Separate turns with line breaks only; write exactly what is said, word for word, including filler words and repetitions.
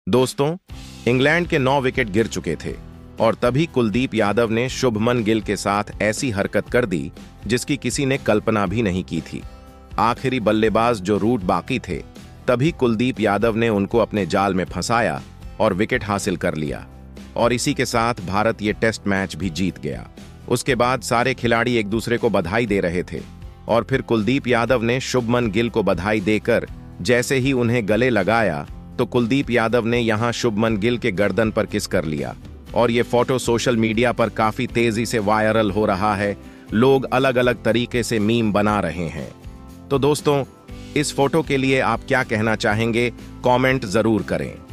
दोस्तों, इंग्लैंड के नौ विकेट गिर चुके थे और तभी कुलदीप यादव ने शुभमन गिल के साथ ऐसी हरकत कर दी जिसकी किसी ने कल्पना भी नहीं की थी। आखिरी बल्लेबाज जो रूट बाकी थे, तभी कुलदीप यादव ने उनको अपने जाल में फंसाया और विकेट हासिल कर लिया और इसी के साथ भारत ये टेस्ट मैच भी जीत गया। उसके बाद सारे खिलाड़ी एक दूसरे को बधाई दे रहे थे और फिर कुलदीप यादव ने शुभमन गिल को बधाई देकर जैसे ही उन्हें गले लगाया तो कुलदीप यादव ने यहां शुभमन गिल के गर्दन पर किस कर लिया और ये फोटो सोशल मीडिया पर काफी तेजी से वायरल हो रहा है। लोग अलग अलग तरीके से मीम बना रहे हैं। तो दोस्तों, इस फोटो के लिए आप क्या कहना चाहेंगे, कमेंट जरूर करें।